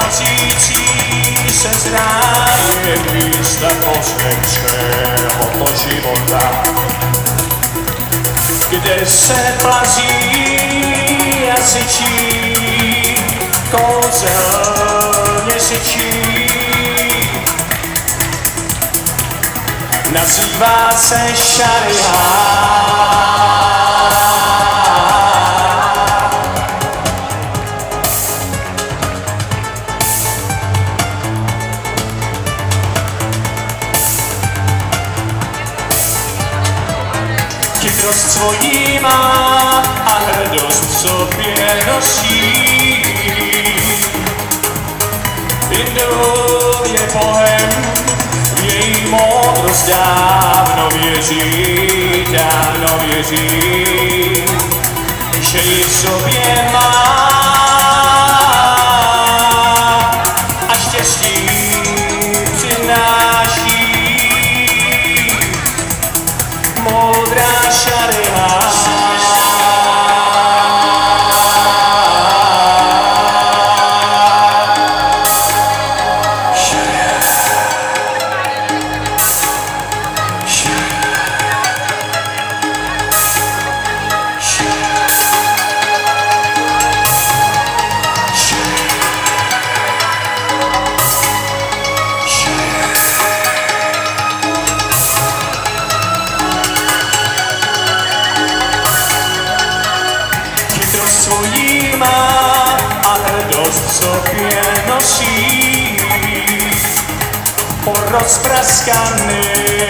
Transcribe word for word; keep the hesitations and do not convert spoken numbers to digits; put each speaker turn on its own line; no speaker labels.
Blížící se zráje hvězda posledčného života, kde se plazí a syčí, kouzelně syčí. Nazývá se šariát. Chytrost svojí má a hrdost v sobě nosí. Indou je bohem, v její moudrost dávno věří, dávno věří, že ji v sobě má a štěstí přináší. Moudrá šariát. Svojí má a hrdost v sobě nosí. Po rozpraskaný